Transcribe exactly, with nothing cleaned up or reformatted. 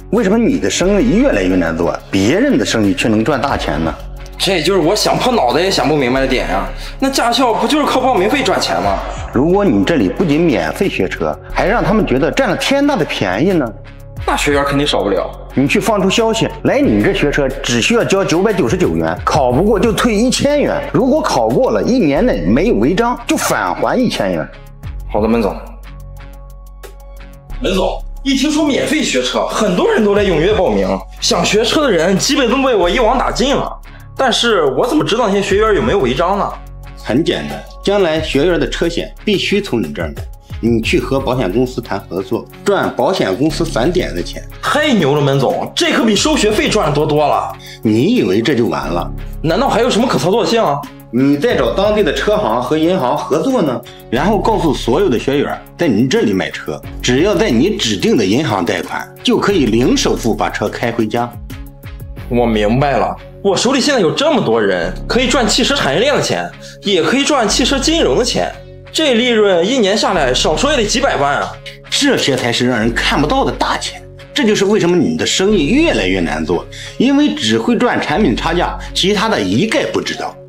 为什么你的生意越来越难做，别人的生意却能赚大钱呢？ 这就是我想破脑袋也想不明白的点呀、啊。那驾校不就是靠报名费赚钱吗？ 如果你这里不仅免费学车，还让他们觉得占了天大的便宜呢？ 那学员肯定少不了。 你去放出消息，来你这学车只需要交九百九十九元，考不过就退一千元。如果考过了，一年内没有违章，就返还一千元。 好的，门总。门总，一听说免费学车，很多人都来踊跃报名，想学车的人基本都被我一网打尽了。但是我怎么知道那些学员有没有违章呢？ 很简单，将来学员的车险必须从你这儿买，你去和保险公司谈合作，赚保险公司返点的钱。 太牛了，门总，这可比收学费赚的多多了。 你以为这就完了？ 难道还有什么可操作性啊？ 你再找当地的车行和银行合作呢，然后告诉所有的学员，在你这里买车，只要在你指定的银行贷款，就可以零首付把车开回家。 我明白了，我手里现在有这么多人，可以赚汽车产业链的钱，也可以赚汽车金融的钱，这利润一年下来少说也得几百万啊！ 这些才是让人看不到的大钱。这就是为什么你的生意越来越难做，因为只会赚产品差价，其他的一概不知道。